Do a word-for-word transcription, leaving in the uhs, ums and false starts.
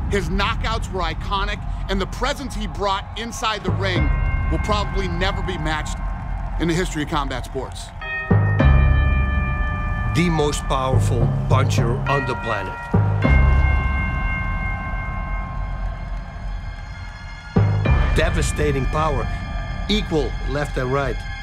His knockouts were iconic, and the presence he brought inside the ring will probably never be matched in the history of combat sports. The most powerful puncher on the planet. Devastating power, equal left and right.